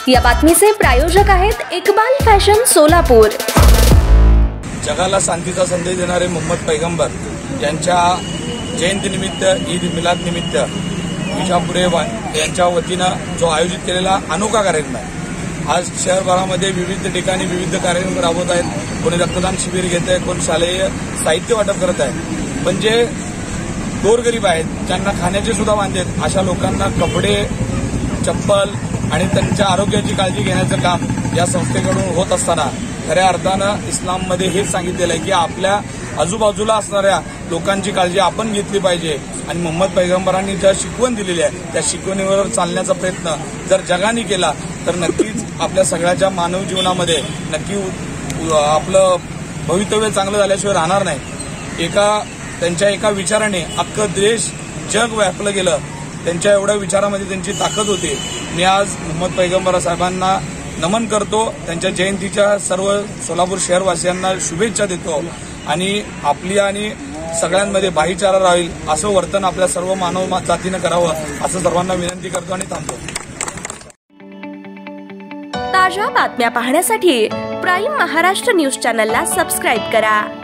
या बातमीचे प्रायोजक आहेत इकबाल फॅशन सोलापूर। जगाला शांतीचा संदेश देणारे मोहम्मद पैगंबर यांच्या जयंतीनिमित्त ईद मिलाद निमित्त विजापुरे यांच्या वतीनं जो आयोजित केलेला अनोखा कार्यक्रम आहे। आज शहरभरामध्ये विविध ठिकाणी विविध कार्यक्रम राबवत आहेत। कोणी रक्तदान शिबिर घेत आहे, कोणी शालेय साहित्य वाटप करत आहे। पण जे गोरगरीब आहेत, ज्यांना खाण्याचे सुद्धा वांदे आहेत, अशा लोकांना कपडे, चप्पल आणि त्यांच्या आरोग्याची काळजी घेण्याचं काम या संस्थेकडून होत असताना खऱ्या अर्थानं इस्लाममध्ये हेच सांगितलेलं आहे की आपल्या आजूबाजूला असणाऱ्या लोकांची काळजी आपण घेतली पाहिजे। आणि मोहम्मद पैगंबरांनी ज्या शिकवण दिलेली आहे त्या शिकवणीवर चालण्याचा प्रयत्न जर जगाने केला तर नक्कीच आपल्या सगळ्याच्या मानव जीवनामध्ये नक्की आपलं भवितव्य चांगलं झाल्याशिवाय राहणार नाही। त्यांच्या एका विचाराने अख्खं देश जग व्यापलं गेलं। त्यांच्या एवढ्या विचारामध्ये त्यांची ताकद होती। मी आज मोहम्मद पैगंबर साहेबांना नमन करतो। त्यांच्या जयंतीच्या सर्व सोलापूर शहरवासियांना शुभेच्छा देतो आणि आपली आणि सगळ्यांमध्ये भाईचारा राहील असं वर्तन आपल्या सर्व मानव जातीनं करावं असं सर्वांना विनंती करतो आणि थांबतो। ताज्या बातम्या पाहण्यासाठी प्राईम महाराष्ट्र न्यूज चॅनलला सबस्क्राईब करा।